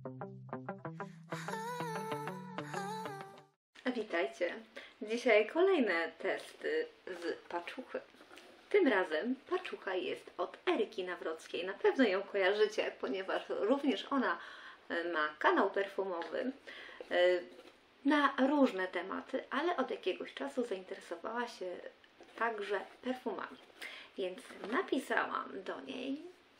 Witajcie! Dzisiaj kolejne testy z paczuchy. Tym razem paczucha jest od Eryki Nawrockiej. Na pewno ją kojarzycie, ponieważ również ona ma kanał perfumowy na różne tematy, ale od jakiegoś czasu zainteresowała się także perfumami. Więc napisałam do niej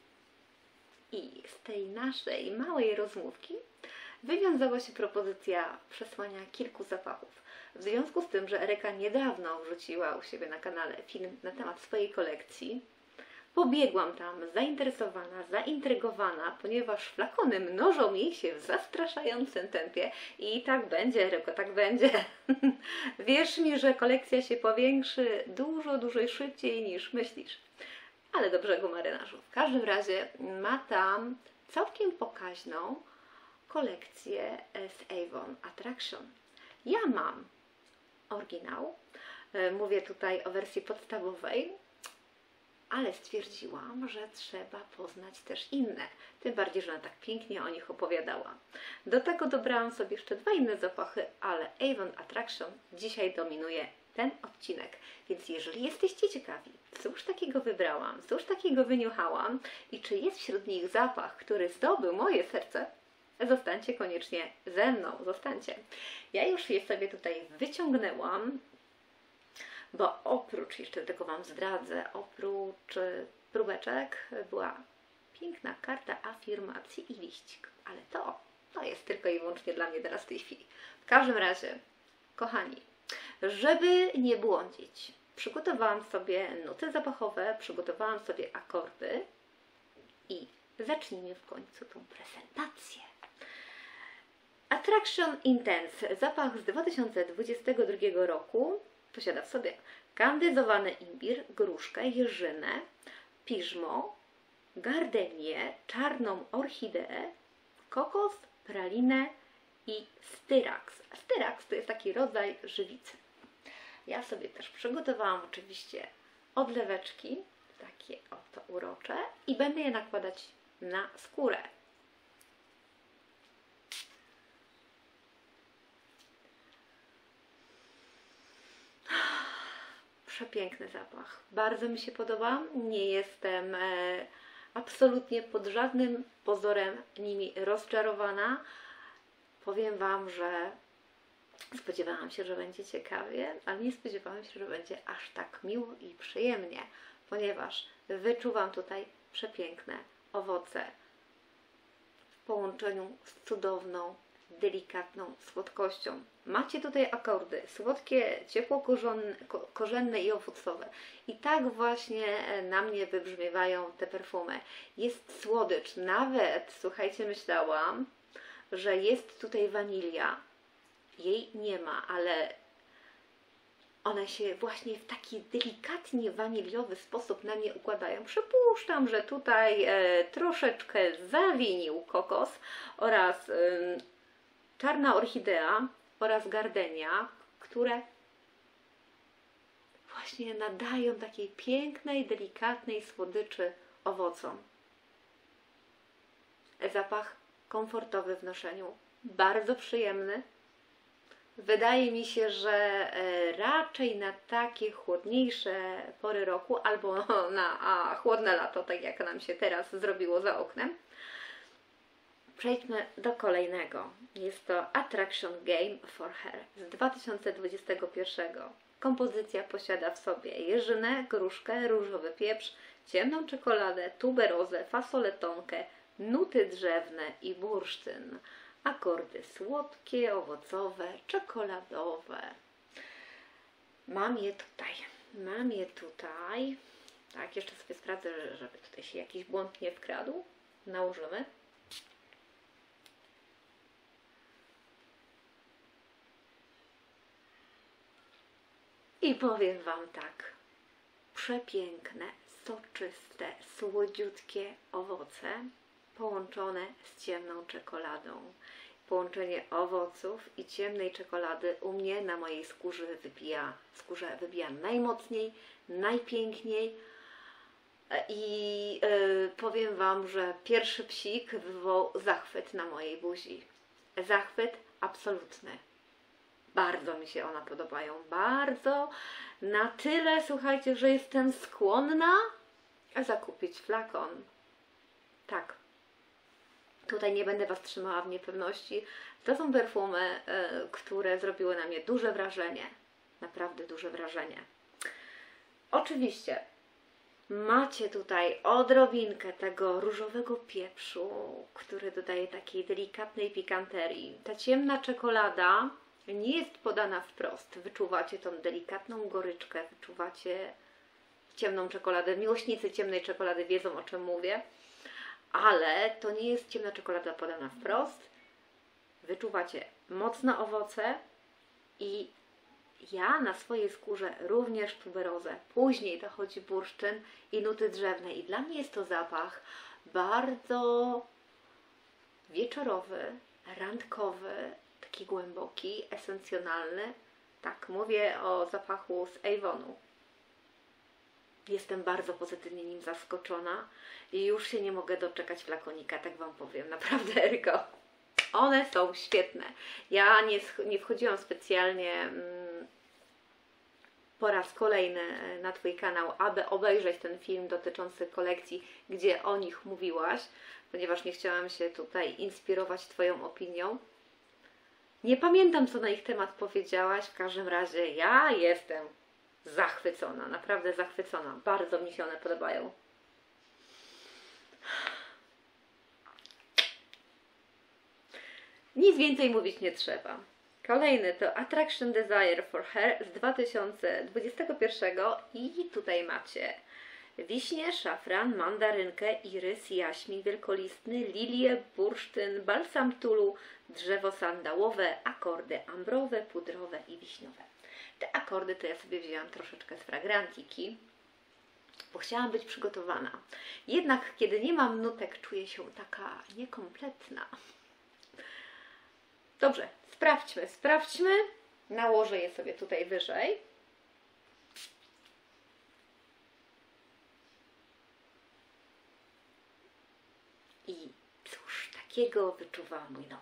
i z tej naszej małej rozmówki wywiązała się propozycja przesłania kilku zapachów. W związku z tym, że Eryka niedawno wrzuciła u siebie na kanale film na temat swojej kolekcji, pobiegłam tam zainteresowana, zaintrygowana, ponieważ flakony mnożą jej się w zastraszającym tempie i tak będzie, Eryko, tak będzie. Wierz mi, że kolekcja się powiększy dużo szybciej niż myślisz. Ale do brzegu marynarzu. W każdym razie ma tam całkiem pokaźną kolekcję z Avon Attraction. Ja mam oryginał, mówię tutaj o wersji podstawowej, ale stwierdziłam, że trzeba poznać też inne. Tym bardziej, że ona tak pięknie o nich opowiadała. Do tego dobrałam sobie jeszcze dwa inne zapachy, ale Avon Attraction dzisiaj dominuje ten odcinek. Więc jeżeli jesteście ciekawi, cóż takiego wybrałam, cóż takiego wyniuchałam i czy jest wśród nich zapach, który zdobył moje serce, zostańcie koniecznie ze mną, zostańcie. Ja już je sobie tutaj wyciągnęłam, bo oprócz, jeszcze tego Wam zdradzę, oprócz próbeczek była piękna karta afirmacji i liścik. Ale to jest tylko i wyłącznie dla mnie teraz w tej chwili. W każdym razie, kochani, żeby nie błądzić, przygotowałam sobie nuty zapachowe, przygotowałam sobie akordy i zacznijmy w końcu tą prezentację. Attraction Intense, zapach z 2022 roku, posiada w sobie kandyzowany imbir, gruszkę, jeżynę, piżmo, gardenię, czarną orchideę, kokos, pralinę i styrax. Styrax to jest taki rodzaj żywicy. Ja sobie też przygotowałam oczywiście odleweczki, takie oto urocze, i będę je nakładać na skórę. Przepiękny zapach. Bardzo mi się podoba. Nie jestem absolutnie pod żadnym pozorem nimi rozczarowana. Powiem Wam, że spodziewałam się, że będzie ciekawie, ale nie spodziewałam się, że będzie aż tak miło i przyjemnie, ponieważ wyczuwam tutaj przepiękne owoce w połączeniu z cudowną, delikatną słodkością. Macie tutaj akordy słodkie, ciepło-korzenne i owocowe. I tak właśnie na mnie wybrzmiewają te perfumy. Jest słodycz. Nawet, słuchajcie, myślałam, że jest tutaj wanilia. Jej nie ma, ale one się właśnie w taki delikatnie waniliowy sposób na mnie układają. Przypuszczam, że tutaj troszeczkę zawinił kokos oraz czarna orchidea oraz gardenia, które właśnie nadają takiej pięknej, delikatnej słodyczy owocom. Zapach komfortowy w noszeniu, bardzo przyjemny. Wydaje mi się, że raczej na takie chłodniejsze pory roku albo na chłodne lato, tak jak nam się teraz zrobiło za oknem. Przejdźmy do kolejnego. Jest to Attraction Game for Hair z 2021. Kompozycja posiada w sobie jeżynę, gruszkę, różowy pieprz, ciemną czekoladę, tuberozę, fasoletonkę, nuty drzewne i bursztyn. Akordy słodkie, owocowe, czekoladowe. Mam je tutaj. Tak, jeszcze sobie sprawdzę, żeby tutaj się jakiś błąd nie wkradł. Nałożymy. I powiem Wam tak, przepiękne, soczyste, słodziutkie owoce połączone z ciemną czekoladą. Połączenie owoców i ciemnej czekolady u mnie na mojej skórze wybija najmocniej, najpiękniej. I powiem Wam, że pierwszy psik wywołał zachwyt na mojej buzi. Zachwyt absolutny. Bardzo mi się one podobają. Bardzo. Na tyle, słuchajcie, że jestem skłonna zakupić flakon. Tak. Tutaj nie będę Was trzymała w niepewności. To są perfumy, które zrobiły na mnie duże wrażenie. Naprawdę duże wrażenie. Oczywiście macie tutaj odrobinkę tego różowego pieprzu, który dodaje takiej delikatnej pikanterii. Ta ciemna czekolada nie jest podana wprost. Wyczuwacie tą delikatną goryczkę, wyczuwacie ciemną czekoladę. Miłośnicy ciemnej czekolady wiedzą, o czym mówię. Ale to nie jest ciemna czekolada podana wprost. Wyczuwacie mocne owoce i ja na swojej skórze również tuberozę. Później dochodzi bursztyn i nuty drzewne. I dla mnie jest to zapach bardzo wieczorowy, randkowy, taki głęboki, esencjonalny. Tak, mówię o zapachu z Avonu. Jestem bardzo pozytywnie nim zaskoczona i już się nie mogę doczekać flakonika, tak Wam powiem. Naprawdę, Eryko, one są świetne. Ja nie wchodziłam specjalnie po raz kolejny na Twój kanał, aby obejrzeć ten film dotyczący kolekcji, gdzie o nich mówiłaś, ponieważ nie chciałam się tutaj inspirować Twoją opinią. Nie pamiętam, co na ich temat powiedziałaś, w każdym razie ja jestem zachwycona, naprawdę zachwycona. Bardzo mi się one podobają. Nic więcej mówić nie trzeba. Kolejny to Attraction Desire for Her z 2021 i tutaj macie wiśnie, szafran, mandarynkę, irys, jaśmin wielkolistny, lilię, bursztyn, balsam tulu, drzewo sandałowe, akordy ambrowe, pudrowe i wiśniowe. Te akordy to ja sobie wzięłam troszeczkę z Fragrantiki, bo chciałam być przygotowana. Jednak kiedy nie mam nutek, czuję się taka niekompletna. Dobrze, sprawdźmy. Nałożę je sobie tutaj wyżej. I cóż takiego wyczuwa mój nos.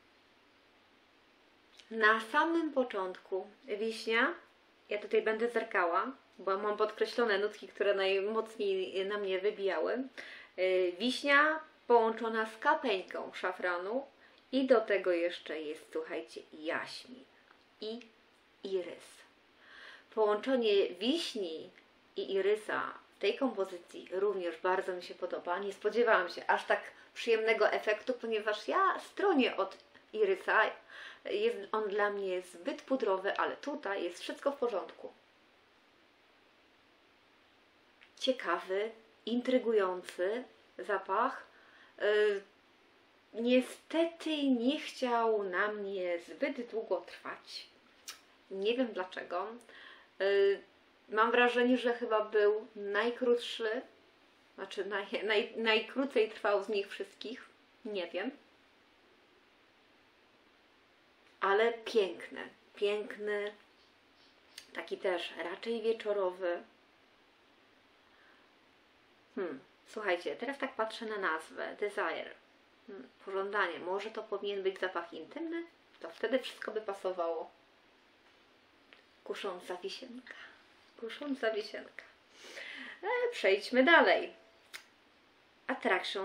Na samym początku wiśnia, ja tutaj będę zerkała, bo mam podkreślone nutki, które najmocniej na mnie wybijały. Wiśnia połączona z kapeńką szafranu i do tego jeszcze jest, słuchajcie, jaśmin i irys. Połączenie wiśni i irysa w tej kompozycji również bardzo mi się podoba. Nie spodziewałam się aż tak przyjemnego efektu, ponieważ ja stronię od irysa. Jest on dla mnie zbyt pudrowy, ale tutaj jest wszystko w porządku. Ciekawy, intrygujący zapach. Niestety nie chciał na mnie zbyt długo trwać. Nie wiem dlaczego. Mam wrażenie, że chyba był najkrótszy, znaczy najkrócej trwał z nich wszystkich. Nie wiem. Ale piękny, piękny, taki też raczej wieczorowy. Słuchajcie, teraz tak patrzę na nazwę, Desire, pożądanie, może to powinien być zapach intymny? To wtedy wszystko by pasowało. Kusząca wisienka, kusząca wisienka. Przejdźmy dalej. Attraction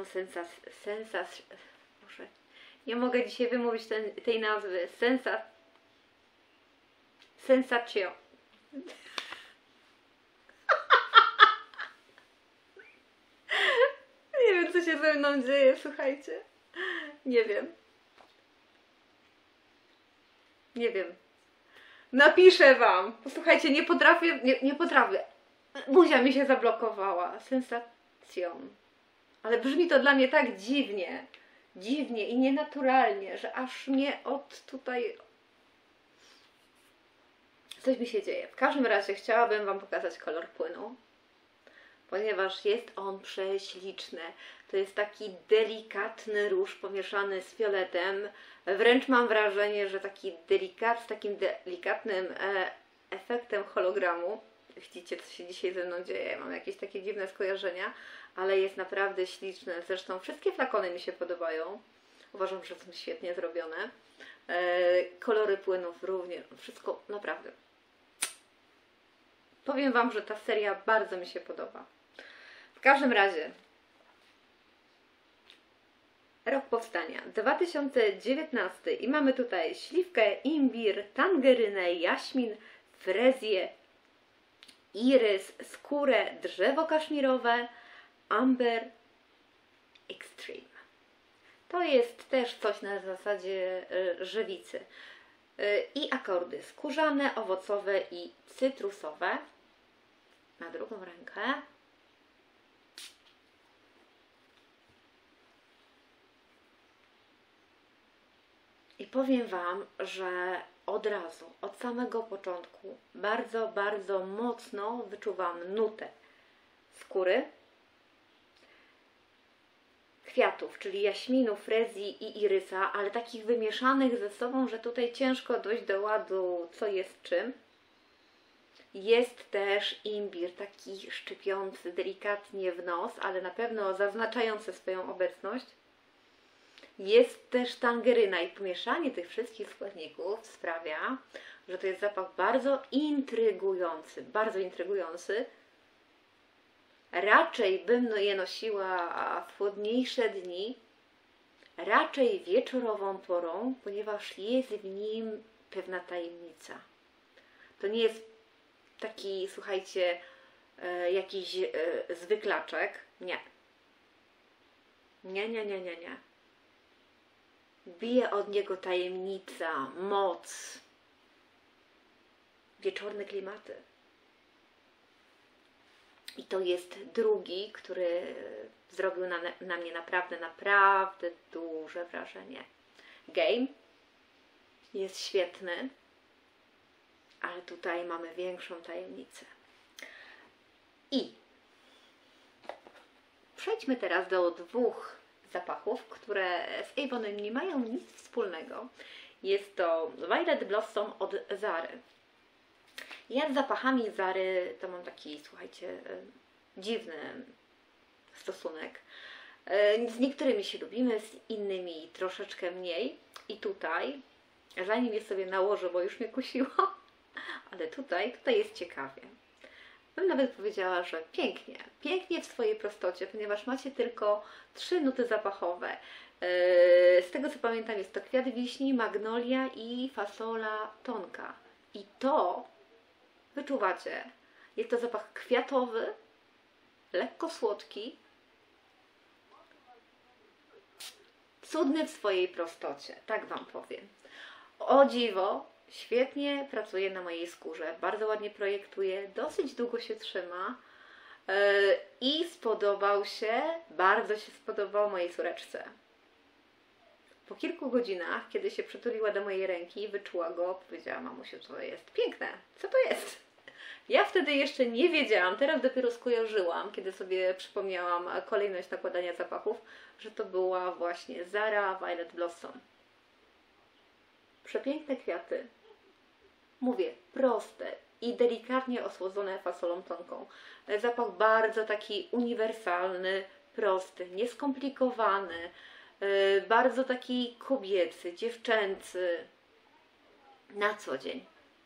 Boże, nie mogę dzisiaj wymówić tej nazwy. Sensation. Nie wiem, co się ze mną dzieje, słuchajcie. Nie wiem. Nie wiem. Napiszę Wam. Posłuchajcie, nie potrafię. Buzia mi się zablokowała. Sensation. Ale brzmi to dla mnie tak dziwnie. Dziwnie i nienaturalnie, że aż mnie od tutaj... Coś mi się dzieje. W każdym razie chciałabym Wam pokazać kolor płynu, ponieważ jest on prześliczny. To jest taki delikatny róż pomieszany z fioletem. Wręcz mam wrażenie, że z takim delikatnym efektem hologramu. widzicie, co się dzisiaj ze mną dzieje. Mam jakieś takie dziwne skojarzenia, ale jest naprawdę śliczne. Zresztą wszystkie flakony mi się podobają. Uważam, że są świetnie zrobione. Kolory płynów również. Wszystko naprawdę. Powiem Wam, że ta seria bardzo mi się podoba. W każdym razie rok powstania 2019 i mamy tutaj śliwkę, imbir, tangerynę, jaśmin, frezję, irys, skórę, drzewo kaszmirowe, amber extreme. To jest też coś na zasadzie żywicy. I akordy skórzane, owocowe i cytrusowe. Na drugą rękę. I powiem Wam, że od razu, od samego początku bardzo, bardzo mocno wyczuwam nutę skóry, kwiatów, czyli jaśminu, frezji i irysa, ale takich wymieszanych ze sobą, że tutaj ciężko dojść do ładu, co jest czym. Jest też imbir, taki szczypiący delikatnie w nos, ale na pewno zaznaczający swoją obecność. Jest też tangeryna i pomieszanie tych wszystkich składników sprawia, że to jest zapach bardzo intrygujący, bardzo intrygujący. Raczej bym je nosiła w chłodniejsze dni, raczej wieczorową porą, ponieważ jest w nim pewna tajemnica. To nie jest taki, słuchajcie, jakiś zwyklaczek. Nie. Nie, nie, nie, nie, nie. Bije od niego tajemnica, moc, wieczorne klimaty. I to jest drugi, który zrobił na mnie naprawdę, naprawdę duże wrażenie. Game jest świetny, ale tutaj mamy większą tajemnicę. I przejdźmy teraz do dwóch zapachów, które z Avonem nie mają nic wspólnego. Jest to Violet Blossom od Zary. Ja z zapachami Zary to mam taki, słuchajcie, dziwny stosunek. Z niektórymi się lubimy, z innymi troszeczkę mniej. I tutaj, zanim je sobie nałożę, bo już mnie kusiło, ale tutaj jest ciekawie. Bym nawet powiedziała, że pięknie, pięknie w swojej prostocie, ponieważ macie tylko 3 nuty zapachowe. Z tego co pamiętam, jest to kwiat wiśni, magnolia i fasola tonka. I to wyczuwacie. Jest to zapach kwiatowy, lekko słodki, cudny w swojej prostocie, tak Wam powiem. O dziwo, świetnie pracuje na mojej skórze, bardzo ładnie projektuje, dosyć długo się trzyma i bardzo się spodobał mojej córeczce. Po kilku godzinach, kiedy się przytuliła do mojej ręki, wyczuła go, powiedziała: mamusiu, to jest piękne, co to jest? Ja wtedy jeszcze nie wiedziałam, teraz dopiero skojarzyłam, kiedy sobie przypomniałam kolejność nakładania zapachów, że to była właśnie Zara Violet Blossom. Przepiękne kwiaty, mówię, proste i delikatnie osłodzone fasolą tonką. Zapach bardzo taki uniwersalny, prosty, nieskomplikowany, bardzo taki kobiecy, dziewczęcy, na co dzień.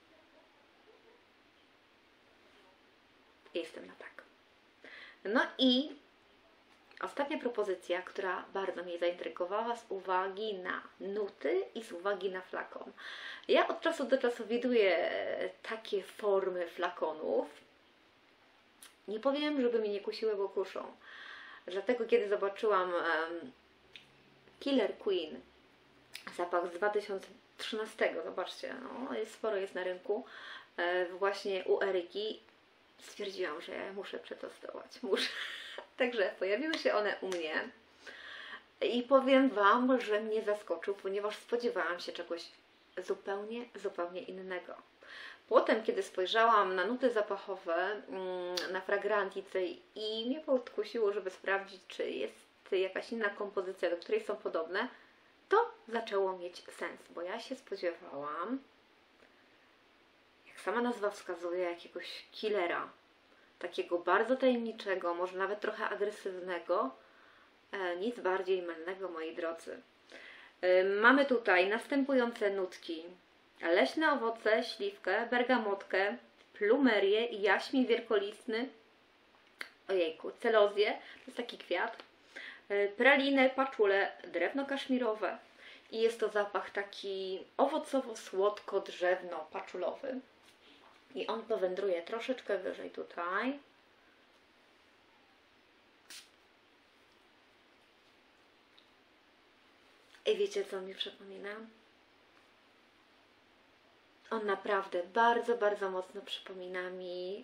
Jestem na tak. No i ostatnia propozycja, która bardzo mnie zaintrygowała z uwagi na nuty i z uwagi na flakon. Ja od czasu do czasu widuję takie formy flakonów. Nie powiem, żeby mnie nie kusiły, bo kuszą. Dlatego kiedy zobaczyłam Killer Queen, zapach z 2013, zobaczcie, no, sporo jest na rynku, właśnie u Eryki, stwierdziłam, że ja muszę przetestować, muszę. Także pojawiły się one u mnie i powiem Wam, że mnie zaskoczył, ponieważ spodziewałam się czegoś zupełnie, zupełnie innego. Potem, kiedy spojrzałam na nuty zapachowe, na fragrantice i mnie podkusiło, żeby sprawdzić, czy jest jakaś inna kompozycja, do której są podobne, to zaczęło mieć sens, bo ja się spodziewałam, jak sama nazwa wskazuje, jakiegoś killera. Takiego bardzo tajemniczego, może nawet trochę agresywnego. Nic bardziej mylnego, moi drodzy. Mamy tutaj następujące nutki. Leśne owoce, śliwkę, bergamotkę, plumerię, jaśmin wielkolistny, ojejku, celozję, to jest taki kwiat, pralinę, paczule, drewno kaszmirowe i jest to zapach taki owocowo-słodko-drzewno-paczulowy i on powędruje troszeczkę wyżej tutaj. I wiecie, co mi przypomina? On naprawdę bardzo, bardzo mocno przypomina mi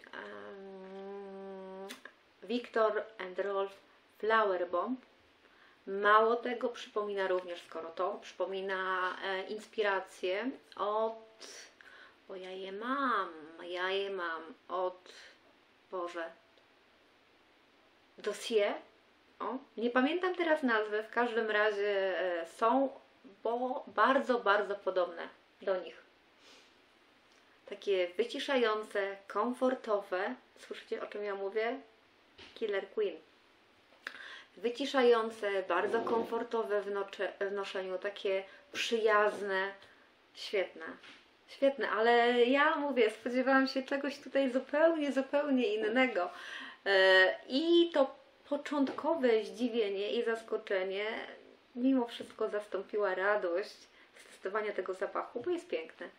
Viktor and Rolf Flower Bomb. Mało tego, przypomina również, skoro to, przypomina inspirację od... Bo ja je mam od... Boże... Dossier. O, nie pamiętam teraz nazwy, w każdym razie są bardzo, bardzo podobne do nich. Takie wyciszające, komfortowe. Słyszycie, o czym ja mówię? Killer Queen. Wyciszające, bardzo komfortowe w noszeniu, takie przyjazne, świetne. Świetne, ale ja mówię, spodziewałam się czegoś tutaj zupełnie, zupełnie innego. I to początkowe zdziwienie i zaskoczenie mimo wszystko zastąpiła radość z testowania tego zapachu, bo jest piękny.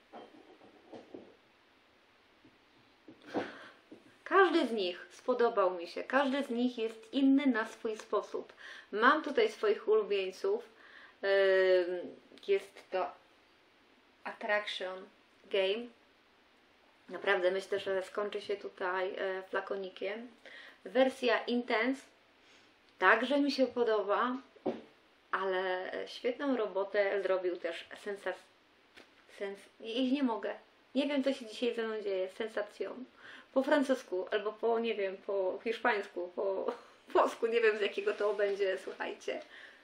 Każdy z nich spodobał mi się, każdy z nich jest inny na swój sposób. Mam tutaj swoich ulubieńców. Jest to Attraction Game. Naprawdę myślę, że skończy się tutaj flakonikiem. Wersja Intense także mi się podoba, ale świetną robotę zrobił też nie mogę. Nie wiem, co się dzisiaj ze mną dzieje. Sensacją. Po francusku, albo po, nie wiem, po hiszpańsku, po włosku, nie wiem z jakiego to będzie, słuchajcie.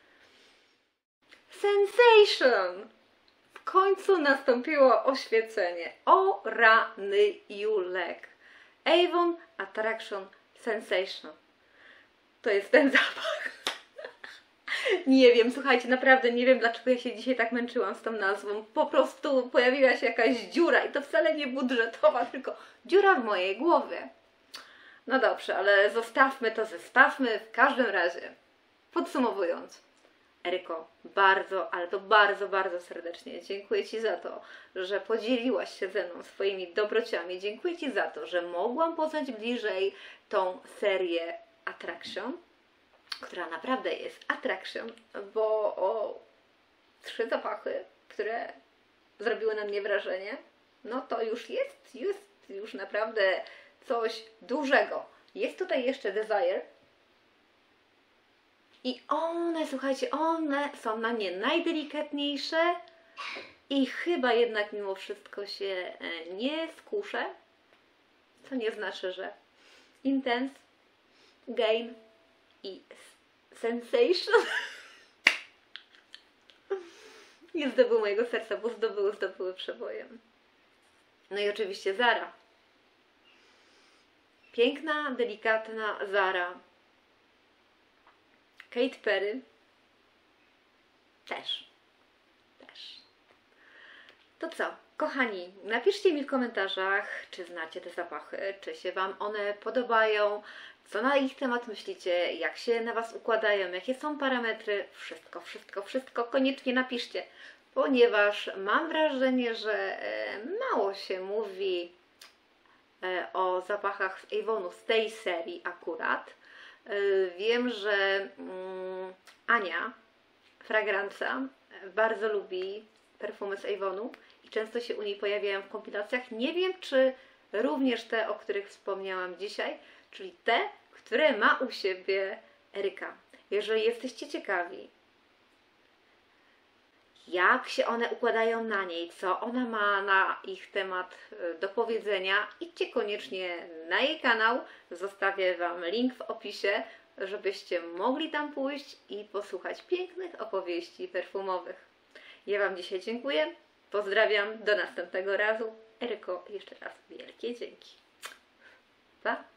Sensation! W końcu nastąpiło oświecenie. O rany Julek. Avon Attraction Sensation. To jest ten zapach. Nie wiem, słuchajcie, naprawdę nie wiem, dlaczego ja się dzisiaj tak męczyłam z tą nazwą. Po prostu pojawiła się jakaś dziura i to wcale nie budżetowa, tylko dziura w mojej głowie. No dobrze, ale zostawmy to, zestawmy. W każdym razie, podsumowując, Eryko, bardzo, ale to bardzo, bardzo serdecznie dziękuję Ci za to, że podzieliłaś się ze mną swoimi dobrociami. Dziękuję Ci za to, że mogłam poznać bliżej tą serię Attraction, która naprawdę jest Attraction, bo 3 zapachy, które zrobiły na mnie wrażenie, no to już jest już naprawdę coś dużego. Jest tutaj jeszcze Desire i one, słuchajcie, one są na mnie najdelikatniejsze i chyba jednak mimo wszystko się nie skuszę, co nie znaczy, że Intense, Gain i Sensation nie zdobył mojego serca, bo zdobyły przebojem. No i oczywiście Zara. Piękna, delikatna Zara. Kate Perry też. To co, kochani, napiszcie mi w komentarzach, czy znacie te zapachy, czy się Wam one podobają, co na ich temat myślicie, jak się na Was układają, jakie są parametry, wszystko koniecznie napiszcie, ponieważ mam wrażenie, że mało się mówi o zapachach z Avonu, z tej serii akurat. Wiem, że Ania, fragrancja, bardzo lubi perfumy z Avonu i często się u niej pojawiają w kompilacjach. Nie wiem, czy również te, o których wspomniałam dzisiaj, czyli te, które ma u siebie Eryka. Jeżeli jesteście ciekawi, jak się one układają na niej, co ona ma na ich temat do powiedzenia, idźcie koniecznie na jej kanał, zostawię Wam link w opisie, żebyście mogli tam pójść i posłuchać pięknych opowieści perfumowych. Ja Wam dzisiaj dziękuję, pozdrawiam, do następnego razu. Eryko, jeszcze raz wielkie dzięki. Pa!